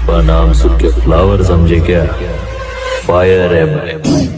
नाम सुन के फ्लावर समझे क्या? फायर है मैं।